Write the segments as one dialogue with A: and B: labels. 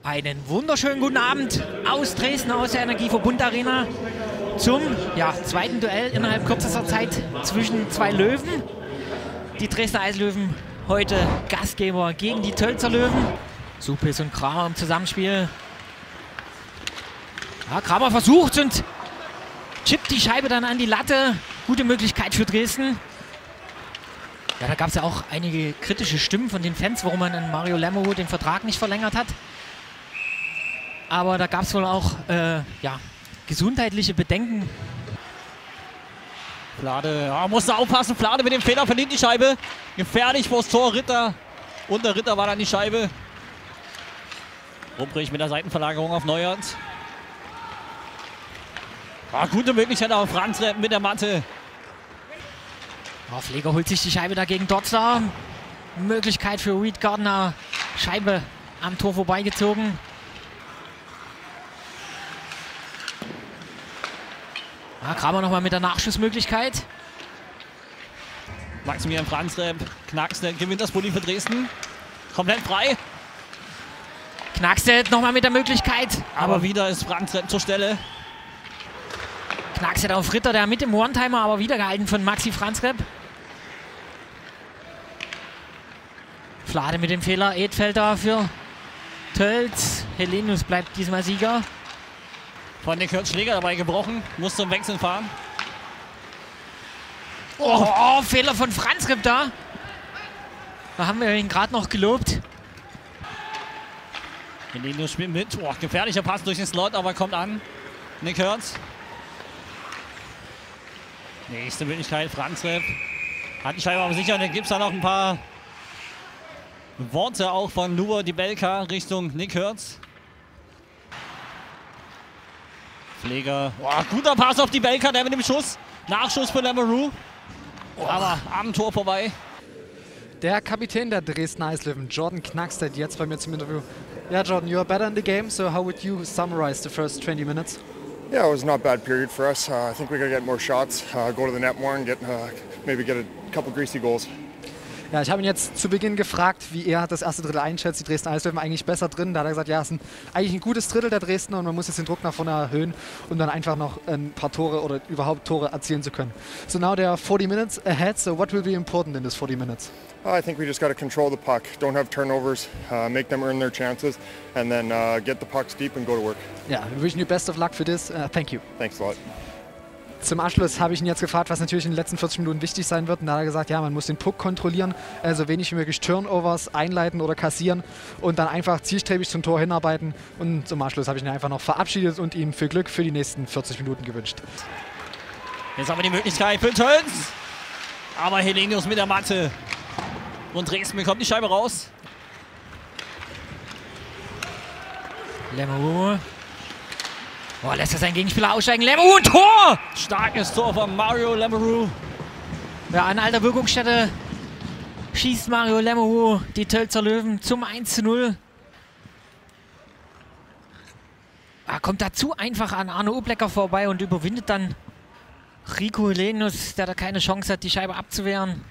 A: Einen wunderschönen guten Abend aus Dresden, aus der Energieverbund Arena zum zweiten Duell innerhalb kürzester Zeit zwischen zwei Löwen. Die Dresdner Eislöwen heute Gastgeber gegen die Tölzer Löwen. Supis und Kramer im Zusammenspiel. Ja, Kramer versucht und chippt die Scheibe dann an die Latte. Gute Möglichkeit für Dresden. Ja, da gab es ja auch einige kritische Stimmen von den Fans, warum man an Mario Lamoureux den Vertrag nicht verlängert hat. Aber da gab es wohl auch gesundheitliche Bedenken.
B: Flade, musste aufpassen. Flade mit dem Fehler verliert die Scheibe. Gefährlich vors Tor. Ritter. Und der Ritter war dann die Scheibe. Rumbrich mit der Seitenverlagerung auf Neuert. Gute Möglichkeit auf Franz mit der Matte.
A: Pfleger holt sich die Scheibe dagegen Dotzler. Möglichkeit für Reed Gardner. Scheibe am Tor vorbeigezogen. Kramer nochmal mit der Nachschussmöglichkeit.
B: Maximilian Franzrepp, Knackstedt gewinnt das Bulli für Dresden. Komplett frei.
A: Knackstedt nochmal mit der Möglichkeit.
B: Aber wieder ist Franzrepp zur Stelle.
A: Knackstedt auf Ritter, der mit dem One-Timer, aber wieder gehalten von Maxi Franzrepp. Flade mit dem Fehler, Edfelder für Tölz. Helenius bleibt diesmal Sieger.
B: Von den Kurt Schläger dabei gebrochen, muss zum Wechseln fahren.
A: Fehler von Franzrepp da. Da haben wir ihn gerade noch gelobt.
B: Helenius spielt mit. Gefährlicher Pass durch den Slot, aber kommt an. Nick Hörz. Nächste Möglichkeit, Franzrepp. Hat die Scheibe aber sicher. Und dann gibt es da noch ein paar Worte auch von Lubo Dibelka Richtung Nick Hörz. Pfleger. Guter Pass auf Dibelka, der mit dem Schuss. Nachschuss für Lamoureux. Aber am Tor vorbei.
C: Der Kapitän der Dresdner Eislöwen, Jordan Knackstedt, jetzt bei mir zum Interview. Yeah, Jordan, you are better in the game, so how would you summarize the first 20 minutes?
D: Yeah, it was not a bad period for us. I think we got to get more shots, go to the net more and maybe get a couple greasy goals.
C: Ja, ich habe ihn jetzt zu Beginn gefragt, wie er das erste Drittel einschätzt. Die Dresdner Eislöwen eigentlich besser drin. Da hat er gesagt, ja, es ist eigentlich ein gutes Drittel der Dresdner und man muss jetzt den Druck nach vorne erhöhen, um dann einfach noch ein paar Tore oder überhaupt Tore erzielen zu können. So now there are 40 minutes ahead, so what will be important in this 40 minutes?
D: I think we just got to control the puck, don't have turnovers, make them earn their chances, and then get the pucks deep and go to work.
C: Yeah, wishing you best of luck for this. Thank you.
D: Thanks a lot.
C: Zum Abschluss habe ich ihn jetzt gefragt, was natürlich in den letzten 40 Minuten wichtig sein wird. Und da hat er gesagt, ja, man muss den Puck kontrollieren, so wenig wie möglich Turnovers einleiten oder kassieren und dann einfach zielstrebig zum Tor hinarbeiten. Und zum Abschluss habe ich ihn einfach noch verabschiedet und ihm viel Glück für die nächsten 40 Minuten gewünscht.
B: Jetzt haben wir die Möglichkeit für Tölz. Aber Helenius mit der Matte. Und Dresden bekommt die Scheibe raus.
A: Lamoureux. Lässt er seinen Gegenspieler aussteigen. Lamoureux, ein Tor!
B: Starkes Tor von Mario Lamoureux.
A: Ja, an alter Wirkungsstätte schießt Mario Lamoureux die Tölzer Löwen zum 1:0. Kommt dazu einfach an Arno Oblecker vorbei und überwindet dann Rico Helenius, der da keine Chance hat, die Scheibe abzuwehren.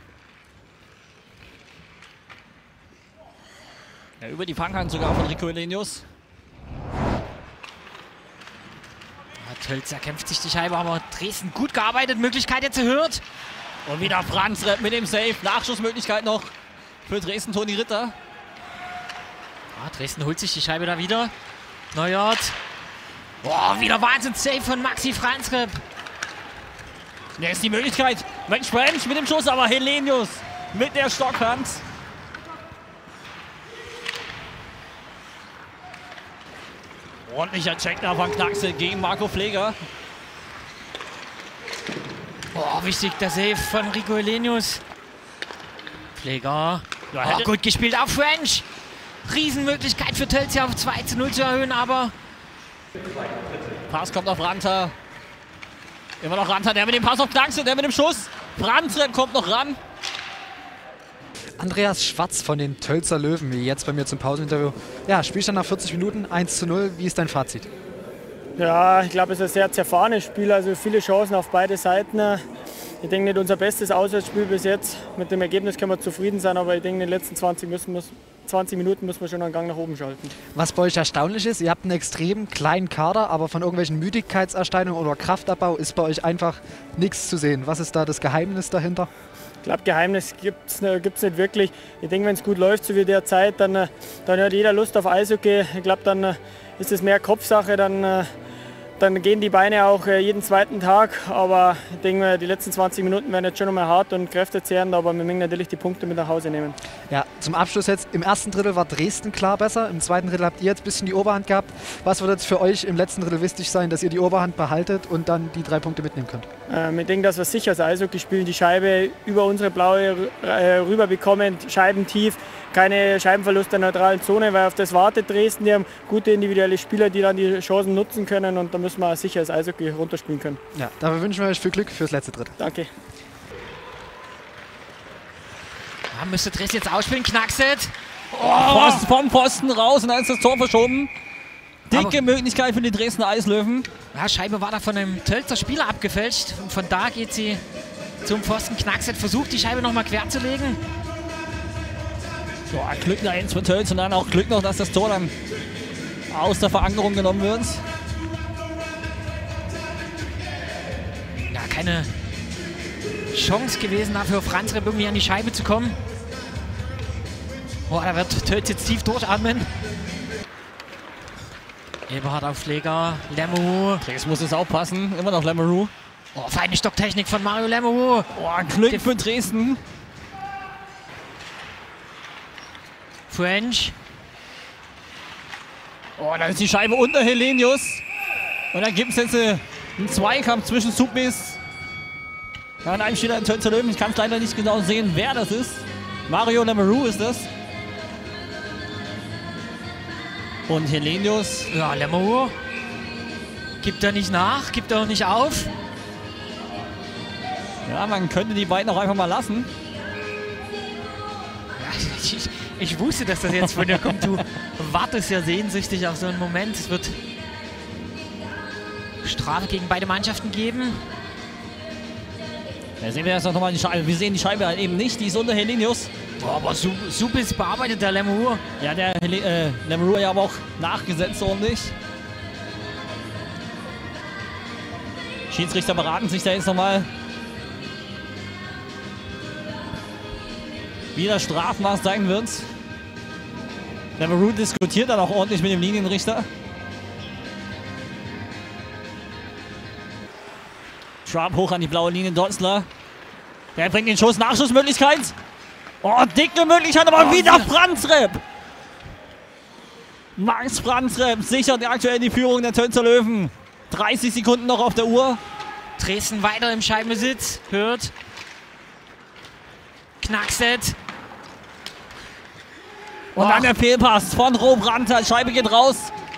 B: Ja, über die Fanghand sogar von Rico Helenius.
A: Tölz erkämpft sich die Scheibe, aber Dresden gut gearbeitet. Möglichkeit jetzt erhöht.
B: Und wieder Franzrepp mit dem Save. Nachschussmöglichkeit noch für Dresden, Toni Ritter.
A: Dresden holt sich die Scheibe da wieder. Neuert. Wieder Wahnsinns-Save von Maxi Franzrepp.
B: Da ist die Möglichkeit. Mensch French mit dem Schuss, aber Helenius mit der Stockhand. Ordentlicher Check da von Knackstedt gegen Marco Pfleger.
A: Wichtig der Save von Rico Helenius. Pfleger. Gut gespielt auf French. Riesenmöglichkeit für Tölz hier auf 2:0 zu erhöhen, aber...
B: Pass kommt auf Ranter. Immer noch Ranter, der mit dem Pass auf Knackstedt, der mit dem Schuss. Franzrepp kommt noch ran.
C: Andreas Schwarz von den Tölzer Löwen, wie jetzt bei mir zum Pauseninterview. Ja, Spielstand nach 40 Minuten, 1:0. Wie ist dein Fazit?
E: Ja, ich glaube, es ist ein sehr zerfahrenes Spiel, also viele Chancen auf beide Seiten. Ich denke nicht unser bestes Auswärtsspiel bis jetzt. Mit dem Ergebnis können wir zufrieden sein, aber ich denke in den letzten 20 Minuten müssen wir schon einen Gang nach oben schalten.
C: Was bei euch erstaunlich ist, ihr habt einen extrem kleinen Kader, aber von irgendwelchen Müdigkeitserscheinungen oder Kraftabbau ist bei euch einfach nichts zu sehen. Was ist da das Geheimnis dahinter?
E: Ich glaube, Geheimnis gibt es nicht wirklich. Ich denke, wenn es gut läuft, so wie derzeit, dann hat jeder Lust auf Eishockey. Ich glaube, dann ist es mehr Kopfsache, dann gehen die Beine auch jeden zweiten Tag. Aber ich denke, die letzten 20 Minuten werden jetzt schon noch mal hart und kräftezehrend, aber wir müssen natürlich die Punkte mit nach Hause nehmen.
C: Ja, zum Abschluss jetzt, im ersten Drittel war Dresden klar besser, im zweiten Drittel habt ihr jetzt ein bisschen die Oberhand gehabt. Was wird jetzt für euch im letzten Drittel wichtig sein, dass ihr die Oberhand behaltet und dann die 3 Punkte mitnehmen könnt?
E: Ich denke, dass wir sicher das Eishockey spielen, die Scheibe über unsere blaue rüber bekommen, scheibentief, keine Scheibenverluste in der neutralen Zone, weil auf das wartet Dresden. Die haben gute individuelle Spieler, die dann die Chancen nutzen können und da müssen wir sicher das Eishockey runterspielen können.
C: Ja, dafür wünschen wir euch viel Glück fürs letzte Drittel.
E: Danke.
A: Ja, müsste Dresden jetzt ausspielen, Knackset.
B: Fast vom Pfosten raus und dann ist das Tor verschoben. Dicke Möglichkeit für die Dresdner Eislöwen.
A: Ja, Scheibe war da von einem Tölzer Spieler abgefälscht und von da geht sie zum Pfosten. Knackset versucht, die Scheibe nochmal quer zu legen.
B: So, Glück nach 1 für Tölz und dann auch Glück noch, dass das Tor dann aus der Verankerung genommen wird.
A: Ja, keine Chance gewesen dafür, Franzreb irgendwie an die Scheibe zu kommen. Boah, da wird Tölz jetzt tief durchatmen. Eberhard auf Schläger, Lemeroux.
B: Jetzt muss es aufpassen, immer noch Lemeroux.
A: Oh, feine Stocktechnik von Mario Lemeroux.
B: Oh, Glück für Dresden.
A: French.
B: Oh, da ist die Scheibe unter Helenius. Und dann gibt es jetzt einen Zweikampf zwischen Submis. Ja, und einem steht ein Tölzer Löwen. Ich kann es leider nicht genau sehen, wer das ist. Mario Lemeroux ist das. Und Helenius.
A: Ja, Lemeroux. Gibt er nicht nach, gibt er auch nicht auf.
B: Ja, man könnte die beiden auch einfach mal lassen.
A: Ja, ich wusste, dass das jetzt von dir kommt. Du wartest ja sehnsüchtig auf so einen Moment. Es wird Strafe gegen beide Mannschaften geben.
B: Da sehen wir jetzt noch mal die Scheibe. Wir sehen die Scheibe halt eben nicht. Die ist unter Helenius.
A: Boah, aber Subis bearbeitet der Lemeroux.
B: Ja, der Lemeroux ja aber auch nachgesetzt ordentlich. Schiedsrichter beraten sich da jetzt nochmal. Wie das Strafmaß sein wird. Lemeroux diskutiert dann auch ordentlich mit dem Linienrichter. Trump hoch an die blaue Linie, Dotzler. Der bringt den Schuss, Nachschussmöglichkeit. Oh, dicke Möglichkeit, aber wieder Franzreb. Max Franzreb sichert aktuell die Führung der Tölzer Löwen. 30 Sekunden noch auf der Uhr.
A: Dresden weiter im Scheibenbesitz. Hört. Knackset.
B: Und dann der Fehlpass von Rob Ranta. Scheibe geht raus.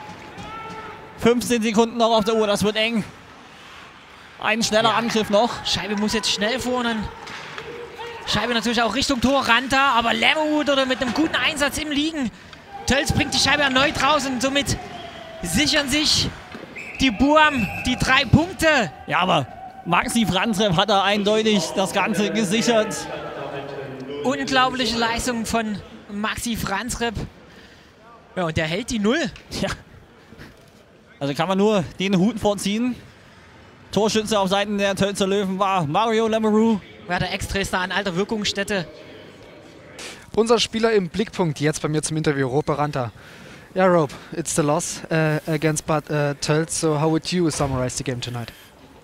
B: 15 Sekunden noch auf der Uhr, das wird eng. Ein schneller Angriff noch.
A: Scheibe muss jetzt schnell vor und dann Scheibe natürlich auch Richtung Tor, Ranta, aber Lemeroux oder mit einem guten Einsatz im Liegen. Tölz bringt die Scheibe erneut raus und somit sichern sich die Burm die 3 Punkte.
B: Ja, aber Maxi Franzreb hat da eindeutig das Ganze gesichert.
A: Unglaubliche Leistung von Maxi Franzreb. Ja, und der hält die 0.
B: Ja. Also kann man nur den Hut vorziehen. Torschütze auf Seiten der Tölzer Löwen war Mario Lemeroux.
A: Ja, der Ex-Dresdner an alter Wirkungsstätte.
C: Unser Spieler im Blickpunkt jetzt bei mir zum Interview, Rob Ranta. Yeah, Rob, it's the loss against Tölz. So how would you summarize the game tonight?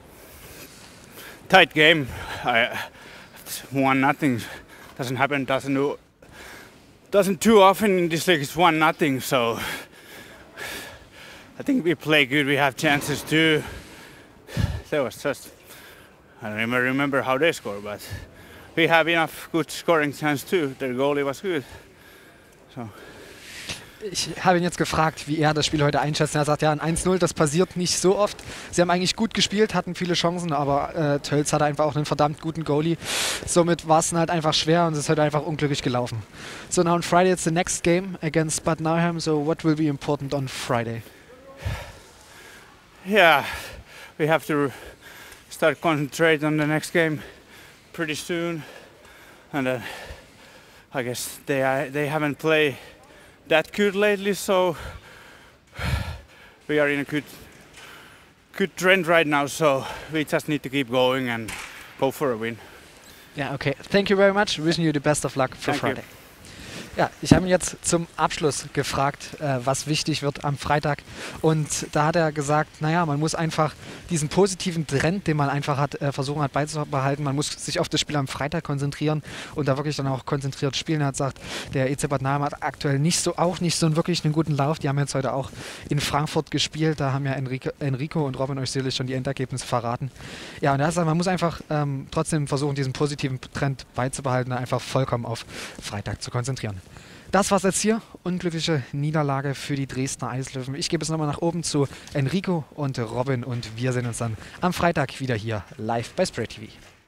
F: Tight game. 1-0 doesn't happen. Doesn't too often in this league. It's 1-0. So I think we play good. We have chances too. There was just, I don't even remember how they scored, but we have enough good scoring chance too. Their goalie was good. So.
C: Ich habe ihn jetzt gefragt, wie er das Spiel heute einschätzt. Er sagt, ja, ein 1-0, das passiert nicht so oft. Sie haben eigentlich gut gespielt, hatten viele Chancen, aber Tölz hatte einfach auch einen verdammt guten Goalie. Somit war es halt einfach schwer und es ist halt einfach unglücklich gelaufen. So now on Friday it's the next game against Bad Nauheim. So what will be important on Friday?
F: Yeah, we have to start concentrate on the next game. pretty soon, and I guess they haven't played that good lately, so we are in a good trend right now, so we just need to keep going and go for a win.
C: Ja, okay. Thank you very much. Wishing you the best of luck for
F: Thank you.
C: Friday. Ja, ich habe ihn jetzt zum Abschluss gefragt, was wichtig wird am Freitag. Und da hat er gesagt, naja, man muss einfach diesen positiven Trend, den man einfach hat, versuchen hat beizubehalten. Man muss sich auf das Spiel am Freitag konzentrieren und da wirklich dann auch konzentriert spielen. Er hat gesagt, der EC Bad Nauheim hat aktuell auch nicht so wirklich einen guten Lauf. Die haben jetzt heute auch in Frankfurt gespielt. Da haben ja Enrico und Robin euch sicherlich schon die Endergebnisse verraten. Ja, und er hat gesagt, man muss einfach trotzdem versuchen, diesen positiven Trend beizubehalten und einfach vollkommen auf Freitag zu konzentrieren. Das war's jetzt hier. Unglückliche Niederlage für die Dresdner Eislöwen. Ich gebe es nochmal nach oben zu Enrico und Robin und wir sehen uns dann am Freitag wieder hier live bei Spray TV.